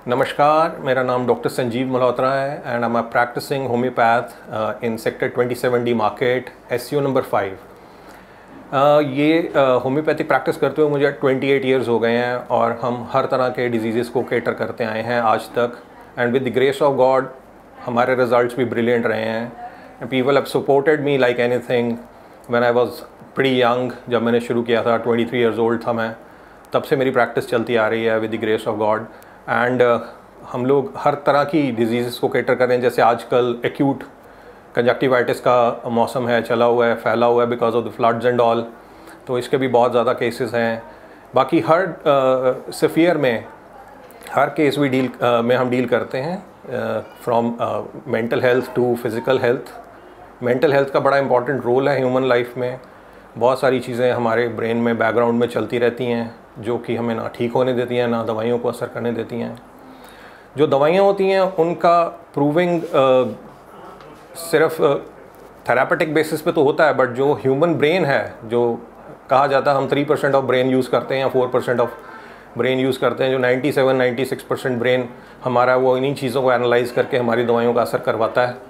नमस्कार, मेरा नाम डॉक्टर संजीव मल्होत्रा है and I am practising homeopath in sector 27D market SCO number 5। ये होम्योपैथिक प्रैक्टिस करते हुए मुझे 28 ईयर्स हो गए हैं और हम हर तरह के डिजीज़ को केटर करते आए हैं आज तक। And with the grace of God हमारे रिजल्ट्स भी ब्रिलियंट रहे हैं and people have supported me like anything. When I was pretty young, जब मैंने शुरू किया था 23 ईयर्स ओल्ड था मैं, तब से मेरी प्रैक्टिस चलती आ रही है with the grace of God. And हम लोग हर तरह की डिजीज़ को केटर कर रहे हैं। जैसे आजकल एक्यूट कंजक्टिवाइटिस का मौसम है, चला हुआ है, फैला हुआ है because of the floods and all, तो इसके भी बहुत ज़्यादा केसेस हैं। बाकी हर सफ़ियर में हर केस भी में हम डील करते हैं, from mental health to physical health. Mental health का बड़ा इंपॉर्टेंट रोल है ह्यूमन लाइफ में। बहुत सारी चीज़ें हमारे ब्रेन में बैकग्राउंड में चलती रहती हैं जो कि हमें ना ठीक होने देती हैं, ना दवाइयों को असर करने देती हैं। जो दवाइयाँ होती हैं उनका प्रूविंग सिर्फ थेरापेटिक बेसिस पे तो होता है, बट जो ह्यूमन ब्रेन है, जो कहा जाता है हम 3% ऑफ ब्रेन यूज़ करते हैं या 4% ऑफ ब्रेन यूज़ करते हैं, जो 97-96% ब्रेन हमारा वो इन्हीं चीज़ों को एनालाइज करके हमारी दवाइयों का असर करवाता है।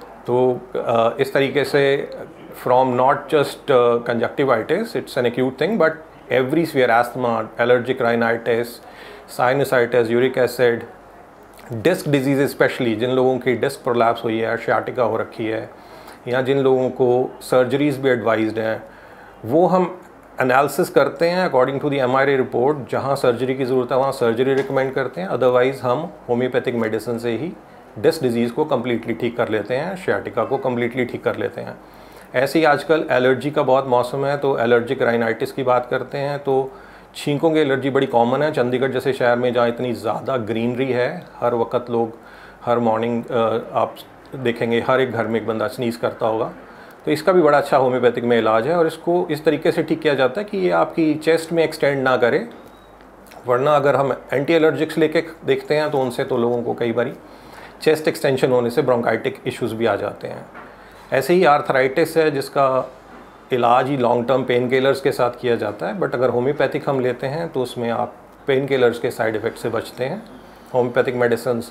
तो इस तरीके से from not just conjunctivitis, it's an acute thing, but every severe asthma, allergic rhinitis, sinusitis, uric acid, disc disease specially, जिन लोगों की डिस्क प्रोलैप्स हुई है, sciatica हो रखी है, या जिन लोगों को सर्जरीज़ भी एडवाइज्ड हैं, वो हम एनालिसिस करते हैं according to the MRI report. जहाँ सर्जरी की ज़रूरत है वहाँ सर्जरी रिकमेंड करते हैं, अदरवाइज़ हम होम्योपैथिक मेडिसिन से ही डिस्क डिजीज़ को कम्प्लीटली ठीक कर लेते हैं, sciatica को कम्प्लीटली ठीक कर लेते हैं। ऐसे ही आजकल एलर्जी का बहुत मौसम है, तो एलर्जिक राइनाइटिस की बात करते हैं तो छींकों की एलर्जी बड़ी कॉमन है। चंडीगढ़ जैसे शहर में जहाँ इतनी ज़्यादा ग्रीनरी है, हर वक्त लोग हर मॉर्निंग आप देखेंगे हर एक घर में एक बंदा स्नीज़ करता होगा, तो इसका भी बड़ा अच्छा होम्योपैथिक में इलाज है। और इसको इस तरीके से ठीक किया जाता है कि ये आपकी चेस्ट में एक्सटेंड ना करे, वरना अगर हम एंटी एलर्जिक्स लेके देखते हैं तो उनसे तो लोगों को कई बार चेस्ट एक्सटेंशन होने से ब्रोंकाइटिक इश्यूज़ भी आ जाते हैं। ऐसे ही आर्थराइटिस है जिसका इलाज ही लॉन्ग टर्म पेन किलर्स के साथ किया जाता है, बट अगर होम्योपैथिक हम लेते हैं तो उसमें आप पेन किलर्स के साइड इफ़ेक्ट से बचते हैं। Homeopathic medicines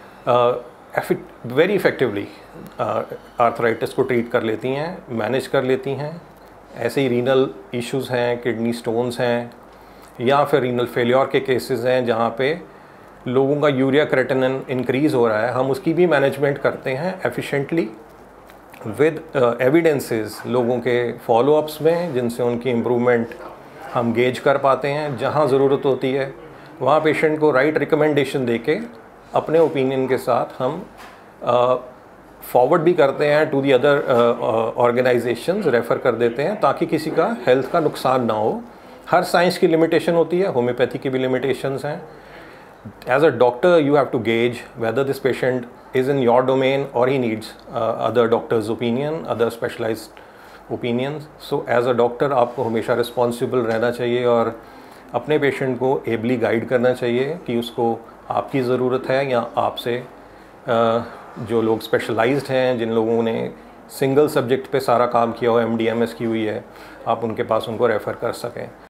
very effectively arthritis को ट्रीट कर लेती हैं, मैनेज कर लेती हैं। ऐसे ही रीनल इश्यूज़ हैं, किडनी स्टोन्स हैं, या फिर रीनल फेल्योर के केसेस हैं जहाँ पे लोगों का यूरिया क्रेटिनिन इंक्रीज़ हो रहा है, हम उसकी भी मैनेजमेंट करते हैं एफिशिएंटली विद एविडेंसेस, लोगों के फॉलोअप्स में, जिनसे उनकी इम्प्रूवमेंट हम गेज कर पाते हैं। जहाँ ज़रूरत होती है वहाँ पेशेंट को राइट रिकमेंडेशन देके अपने ओपिनियन के साथ हम फॉरवर्ड भी करते हैं to the other organisations, refer कर देते हैं ताकि किसी का हेल्थ का नुकसान ना हो। हर साइंस की लिमिटेशन होती है, होम्योपैथी की भी लिमिटेशंस हैं। As a doctor, you have to gauge whether this patient is in your domain or he needs other doctor's opinion, other specialized opinions. So as a doctor, आपको हमेशा responsible रहना चाहिए और अपने patient को ably guide करना चाहिए कि उसको आपकी ज़रूरत है या आपसे जो लोग specialized हैं, जिन लोगों ने single subject पे सारा काम किया हो, MD MS की हुई है, आप उनके पास उनको रेफ़र कर सकें।